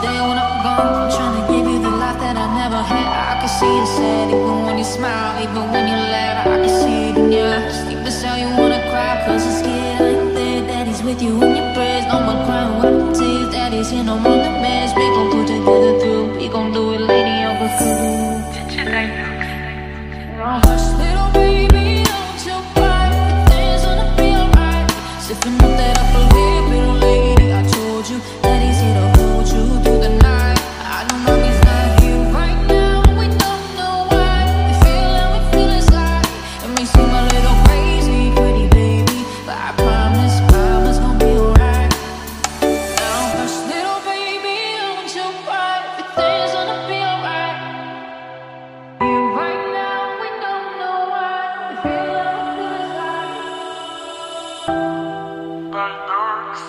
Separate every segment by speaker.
Speaker 1: day when I'm gone. I'm trying to give you the life that I never had. I can see you sad, even when you smile, even when you laugh. I can see it in your eyes, deep inside you wanna cry, cause you're scared I ain't there. Daddy's with you in your prayers, no more crying with tears. Daddy's here, no more the mess. We gon' pull together through, we gon' do it, lady, over cool. Hush, little baby, don't you cry, things gonna be alright. Sipping up that upper lip, little lady, I told you that he's here to hold you through the night. I know mommy's not here right now, we don't know why. We feel how we feel inside. It may seem a little crazy, pretty baby, but I promise, gonna be alright. Now hush, little baby, don't you cry, everything's gonna be alright. Here right now, we don't know why. We feel how we feel inside. DyNoX.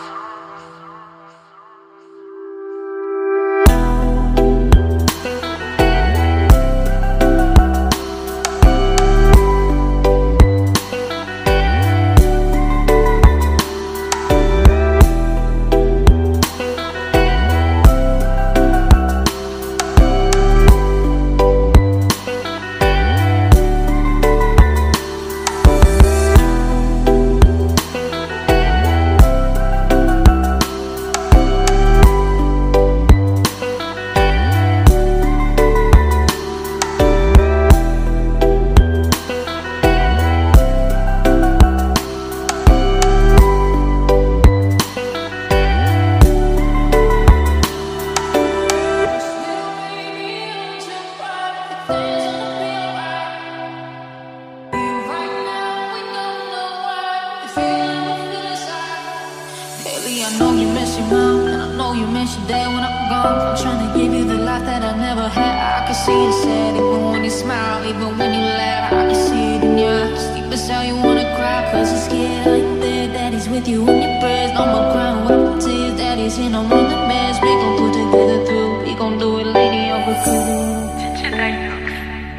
Speaker 1: I know you miss your mom, and I know you miss your dad when I'm gone. I'm trying to give you the life that I never had. I can see you sad, even when you smile, even when you laugh. I can see it in your eyes, deep inside you wanna cry, cause you're scared I ain't there. Daddy's with you in your prayers, no more crying with tears. Daddy's here, no more the mess. We gon' pull together through, we gon' do it, lady, over cool.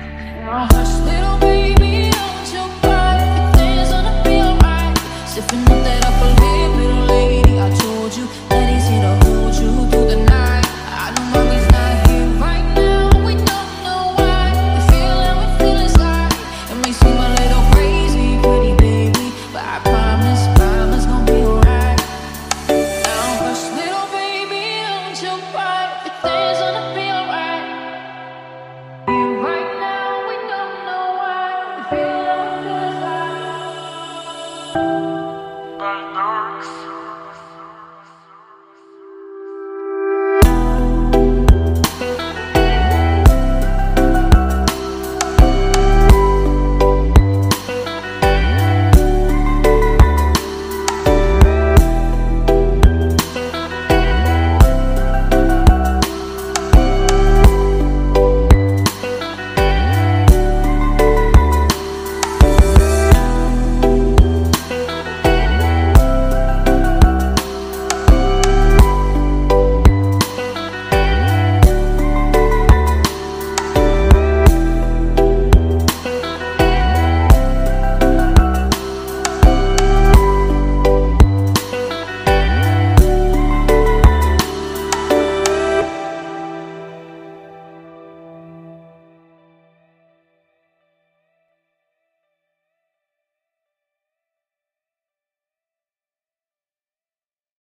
Speaker 1: Hush, little baby, don't you cry, things gonna be alright. Sipping